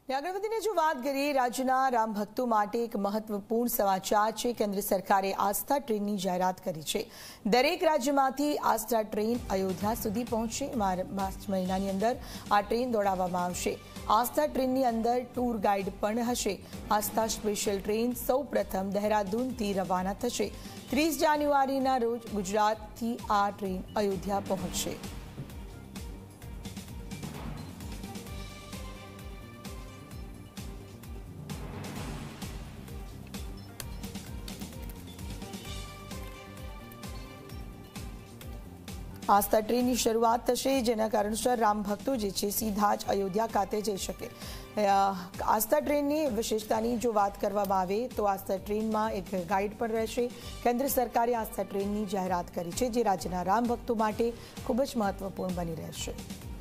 આગળ વધીને જો વાત કરીએ રાજ્યના રામ ભક્તો માટે એક મહત્વપૂર્ણ સમાચાર છે। કેન્દ્ર સરકારે આસ્થા ટ્રેનની જાહેરાત કરી છે। દરેક રાજ્યમાંથી આસ્થા ટ્રેન અયોધ્યા સુધી પહોંચશે। માર્ચ મહિનાની અંદર આ ટ્રેન દોડાવવામાં આવશે। આસ્થા ટ્રેનની અંદર ટૂર ગાઈડ પણ હશે। આસ્થા સ્પેશિયલ ટ્રેન સૌપ્રથમ દહેરાદૂનથી રવાના થશે। 30 જાન્યુઆરીના રોજ ગુજરાતથી આ ટ્રેન અયોધ્યા પહોંચશે। आस्था ट्रेन की शुरुआत थशे, जेना कारणसर राम भक्तो जे छे सीधा ज अयोध्या खाते जई शके। आस्था ट्रेन की विशेषतानी जो बात करवामां आवे तो आस्था ट्रेन में एक गाइड पण रहेशे। केंद्र सरकारे आस्था ट्रेन की जाहेरात करी छे, जे राज्यना राम भक्तो माटे खूब ज महत्वपूर्ण बनी रहेशे।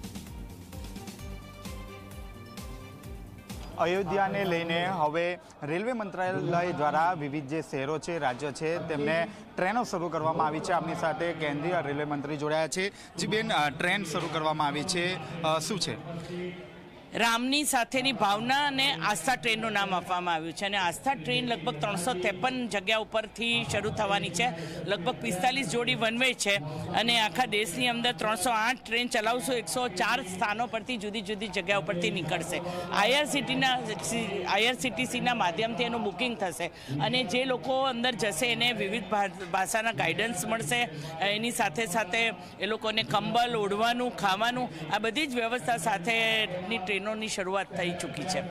अयोध्या ने लईने हवे रेलवे मंत्रालय द्वारा विविध जे शहरों है राज्य है तेमने ट्रेनों शुरू करवामां आवी छे। आपनी साथे केंद्रीय रेलवे मंत्री जोड़ाया छे। जी बेन, ट्रेन शुरू करवामां आवी छे, शुं छे? रामनी साथेनी भावना ने आस्था ट्रेनનું નામ આપવામાં આવ્યું છે અને આસ્થા ટ્રેન લગભગ 353 જગ્યા ઉપરથી શરૂ થવાની છે। લગભગ 45 જોડી વન વે છે અને આખા દેશની અંદર 308 ટ્રેન ચલાવશું। 104 સ્થાનો પરથી જુદી જુદી જગ્યા ઉપરથી નીકળશે। આઈઆરસીટીસીના માધ્યમથી એનું બુકિંગ થશે અને જે લોકો અંદર જશે એને વિવિધ ભાષાના ગાઈડન્સ મળશે। એની સાથે સાથે એ લોકોને કંબલ, ઓઢવાનું, ખાવાનું આ બધી જ વ્યવસ્થા સાથેની ટ્રેનોની શરૂઆત થઈ ચૂકી છે।